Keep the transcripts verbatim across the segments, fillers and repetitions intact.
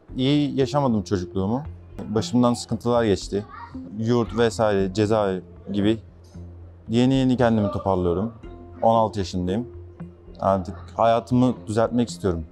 İyi yaşamadım çocukluğumu. Başımdan sıkıntılar geçti. Yurt vesaire, cezaevi gibi. Yeni yeni kendimi toparlıyorum. on altı yaşındayım. Artık hayatımı düzeltmek istiyorum.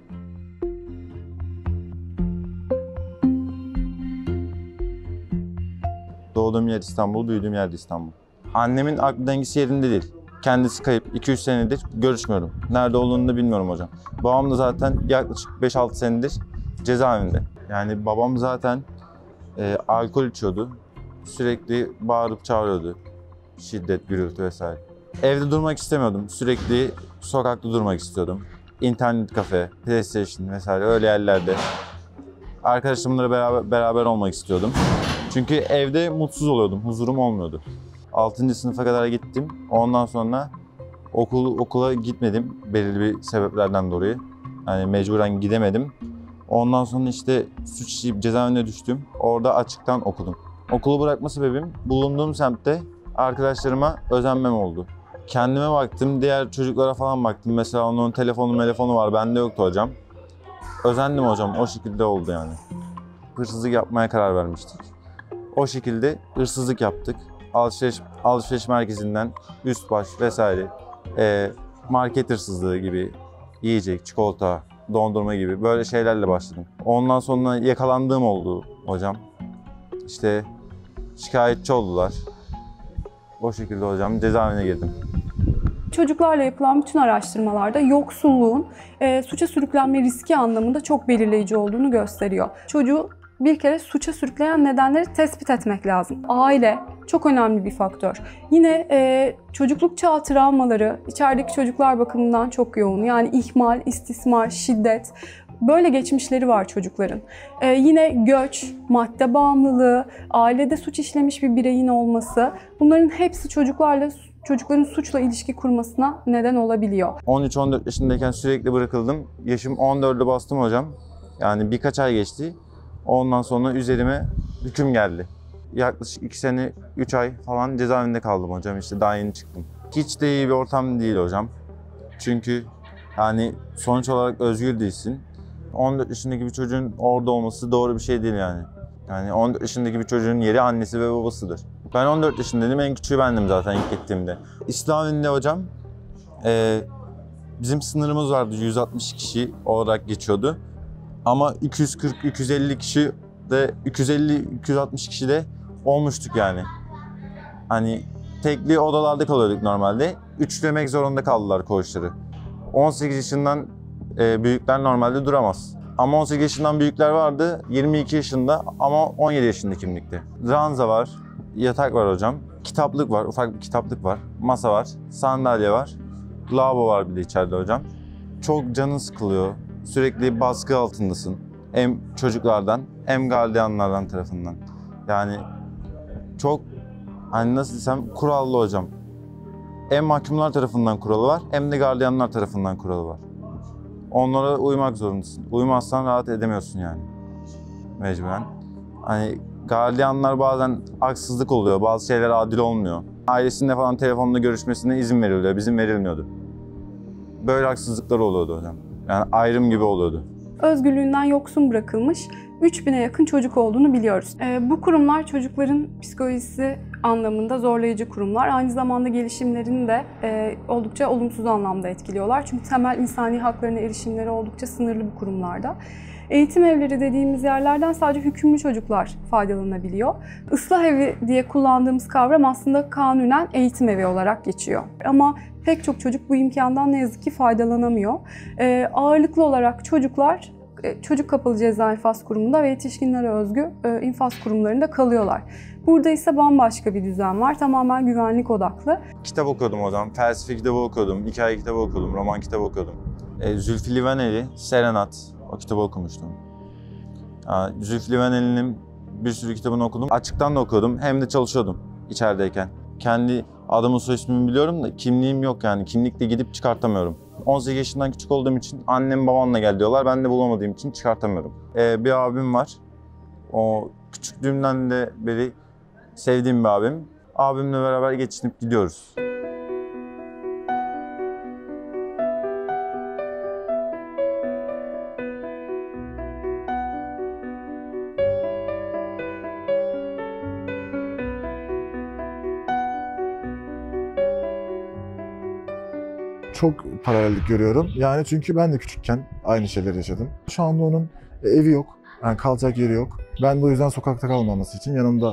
Doğduğum yer İstanbul, büyüdüğüm yer de İstanbul. Annemin aklı dengesi yerinde değil. Kendisi kayıp. iki üç senedir görüşmüyorum. Nerede olduğunu da bilmiyorum hocam. Babam da zaten yaklaşık beş altı senedir cezaevinde. Yani babam zaten e, alkol içiyordu. Sürekli bağırıp çağırıyordu. Şiddet, gürültü vesaire. Evde durmak istemiyordum. Sürekli sokakta durmak istiyordum. İnternet kafe, PlayStation vesaire öyle yerlerde. Arkadaşlarımla beraber, beraber olmak istiyordum. Çünkü evde mutsuz oluyordum, huzurum olmuyordu. altıncı sınıfa kadar gittim. Ondan sonra okul okula gitmedim belirli bir sebeplerden dolayı. Yani mecburen gidemedim. Ondan sonra işte suç işleyip cezaevine düştüm. Orada açıktan okudum. Okulu bırakma sebebim bulunduğum semtte arkadaşlarıma özenmem oldu. Kendime baktım, diğer çocuklara falan baktım. Mesela onun telefonu telefonu var, bende yoktu hocam. Özendim hocam, o şekilde oldu yani. Hırsızlık yapmaya karar vermiştik. O şekilde hırsızlık yaptık. Alışveriş, alışveriş merkezinden üst baş vesaire e, market hırsızlığı gibi yiyecek, çikolata, dondurma gibi böyle şeylerle başladım. Ondan sonra yakalandığım oldu hocam. İşte şikayetçi oldular. O şekilde hocam cezaevine girdim. Çocuklarla yapılan bütün araştırmalarda yoksulluğun e, suça sürüklenme riski anlamında çok belirleyici olduğunu gösteriyor. Çocuğu bir kere suça sürükleyen nedenleri tespit etmek lazım. Aile çok önemli bir faktör. Yine e, çocukluk çağı travmaları içerideki çocuklar bakımından çok yoğun. Yani ihmal, istismar, şiddet, böyle geçmişleri var çocukların. Ee, yine göç, madde bağımlılığı, ailede suç işlemiş bir bireyin olması, bunların hepsi çocuklarla çocukların suçla ilişki kurmasına neden olabiliyor. on üç on dört yaşındayken sürekli bırakıldım. Yaşım on dörde bastım hocam. Yani birkaç ay geçti. Ondan sonra üzerime hüküm geldi. Yaklaşık iki sene, üç ay falan cezaevinde kaldım hocam. İşte daha yeni çıktım. Hiç de iyi bir ortam değil hocam. Çünkü yani sonuç olarak özgür değilsin. on dört yaşındaki bir çocuğun orada olması doğru bir şey değil yani. Yani on dört yaşındaki bir çocuğun yeri annesi ve babasıdır. Ben on dört yaşındaydım, en küçüğü bendim zaten ilk gittiğimde. İslam'ında hocam e, bizim sınırımız vardı, yüz altmış kişi olarak geçiyordu. Ama iki yüz kırk iki yüz elli kişi de iki yüz elli iki yüz altmış kişi de olmuştuk yani. Hani tekli odalarda kalıyorduk normalde. Üçlemek zorunda kaldılar koğuşları. on sekiz yaşından e, büyükler normalde duramaz. Ama on sekiz yaşından büyükler vardı, yirmi iki yaşında ama on yedi yaşında kimlikte. Ranza var, yatak var hocam, kitaplık var, ufak bir kitaplık var, masa var, sandalye var, lavabo var bir de içeride hocam. Çok canın sıkılıyor, sürekli baskı altındasın. Hem çocuklardan hem gardiyanlardan tarafından. Yani çok, hani nasıl desem, kurallı hocam. Hem mahkumlar tarafından kuralı var hem de gardiyanlar tarafından kuralı var. Onlara uymak zorundasın. Uymazsan rahat edemiyorsun yani. Mecburen. Hani gardiyanlar bazen haksızlık oluyor, bazı şeyler adil olmuyor. Ailesinde falan telefonla görüşmesine izin veriliyor, bizim verilmiyordu. Böyle haksızlıklar oluyordu hocam. Yani ayrım gibi oluyordu. Özgürlüğünden yoksun bırakılmış üç bine yakın çocuk olduğunu biliyoruz. E, bu kurumlar çocukların psikolojisi anlamında zorlayıcı kurumlar. Aynı zamanda gelişimlerini de e, oldukça olumsuz anlamda etkiliyorlar. Çünkü temel insani haklarına erişimleri oldukça sınırlı bu kurumlarda. Eğitim evleri dediğimiz yerlerden sadece hükümlü çocuklar faydalanabiliyor. Islah evi diye kullandığımız kavram aslında kanunen eğitim evi olarak geçiyor. Ama pek çok çocuk bu imkandan ne yazık ki faydalanamıyor. E, ağırlıklı olarak çocuklar Çocuk Kapalı Ceza İnfaz Kurumu'nda ve yetişkinlere özgü infaz kurumlarında kalıyorlar. Burada ise bambaşka bir düzen var. Tamamen güvenlik odaklı. Kitap okuyordum hocam. Felsefe kitabı okuyordum, hikaye kitabı okuyordum, roman kitabı okuyordum. E, Zülfü Livaneli, Serenat, o kitabı okumuştum. Yani Zülfü Livaneli'nin bir sürü kitabını okudum. Açıktan da okuyordum, hem de çalışıyordum içerideyken. Kendi adımın soy ismimi biliyorum da kimliğim yok yani. Kimlikle gidip çıkartamıyorum. on sekiz yaşından küçük olduğum için annem babamla gel diyorlar. Ben de bulamadığım için çıkartamıyorum. Ee, bir abim var. O küçüklüğümden de beri sevdiğim bir abim. Abimle beraber geçinip gidiyoruz. çok paralellik görüyorum. Yani çünkü ben de küçükken aynı şeyleri yaşadım. Şu anda onun evi yok. Yani kalacak yeri yok. Ben de o yüzden sokakta kalmaması için yanımda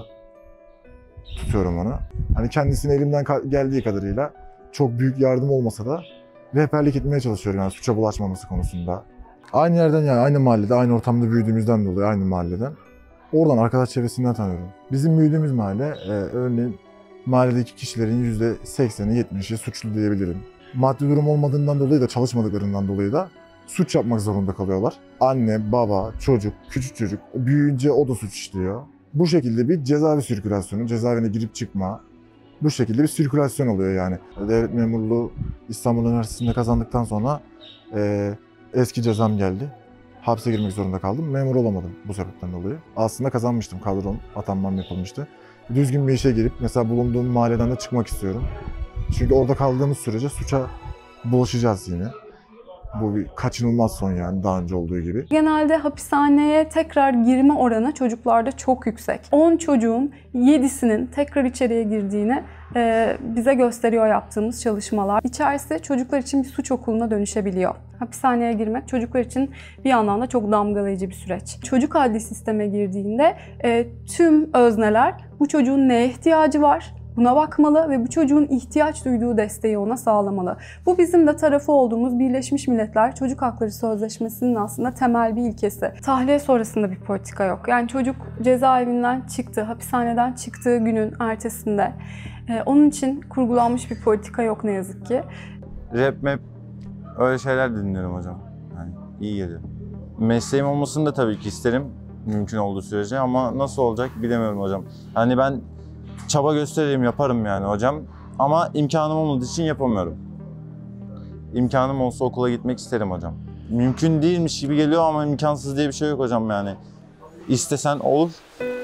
tutuyorum onu. Hani kendisine elimden geldiği kadarıyla çok büyük yardım olmasa da rehberlik etmeye çalışıyorum yani suça bulaşmaması konusunda. Aynı yerden yani aynı mahallede, aynı ortamda büyüdüğümüzden dolayı aynı mahalleden. Oradan arkadaş çevresinden tanıyorum. Bizim büyüdüğümüz mahalle, e, örneğin mahalledeki kişilerin yüzde sekseni yetmişi suçlu diyebilirim. Maddi durum olmadığından dolayı da çalışmadıklarından dolayı da suç yapmak zorunda kalıyorlar. Anne, baba, çocuk, küçük çocuk büyüyünce o da suç işliyor. Bu şekilde bir cezaevi sirkülasyonu, cezaevine girip çıkma, bu şekilde bir sirkülasyon oluyor yani. Devlet memurluğu İstanbul Üniversitesi'nde kazandıktan sonra e, eski cezam geldi. Hapse girmek zorunda kaldım. Memur olamadım bu sebepten dolayı. Aslında kazanmıştım, kadrom, atanmam yapılmıştı. Düzgün bir işe girip mesela bulunduğum mahalleden de çıkmak istiyorum. Çünkü orada kaldığımız sürece suça bulaşacağız yine. Bu bir kaçınılmaz son yani daha önce olduğu gibi. Genelde hapishaneye tekrar girme oranı çocuklarda çok yüksek. on çocuğun yedisinin tekrar içeriye girdiğini e, bize gösteriyor yaptığımız çalışmalar. İçerisi çocuklar için bir suç okuluna dönüşebiliyor. Hapishaneye girmek çocuklar için bir yandan da çok damgalayıcı bir süreç. Çocuk adli sisteme girdiğinde e, tüm özneler bu çocuğun neye ihtiyacı var? Buna bakmalı ve bu çocuğun ihtiyaç duyduğu desteği ona sağlamalı. Bu bizim de tarafı olduğumuz Birleşmiş Milletler Çocuk Hakları Sözleşmesi'nin aslında temel bir ilkesi. Tahliye sonrasında bir politika yok. Yani çocuk cezaevinden çıktı, hapishaneden çıktığı günün ertesinde. Ee, onun için kurgulanmış bir politika yok ne yazık ki. Rap, map öyle şeyler dinliyorum hocam. Yani iyi geliyor. Mesleğim olmasını da tabii ki isterim mümkün olduğu sürece ama nasıl olacak bilemiyorum hocam. Hani ben çaba göstereyim, yaparım yani hocam. Ama imkanım olmadığı için yapamıyorum. İmkanım olsa okula gitmek isterim hocam. Mümkün değilmiş gibi geliyor ama imkansız diye bir şey yok hocam yani. İstesen olur.